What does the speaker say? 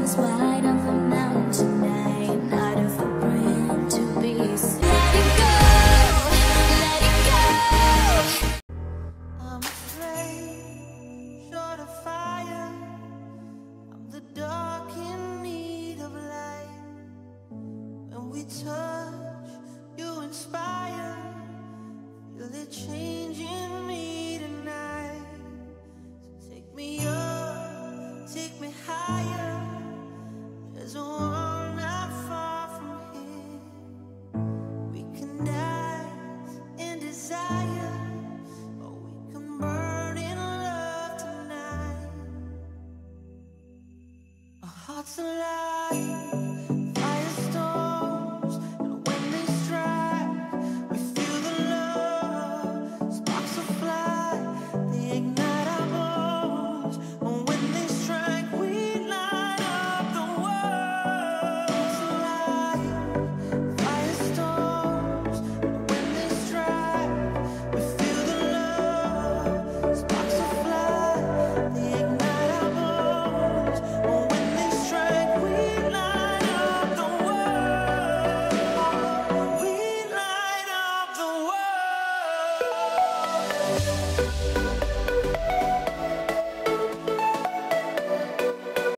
eyes wide on the mountain tonight, not a footprint to be seen. Let it go, let it go. I'm a flame, short of fire. I'm the dark in need of light. When we touch, you inspire. Feel it changing me tonight. So take me up, take me higher. There's a world not far from here. We can dance in desire, or we can burn in love tonight. Our hearts alive.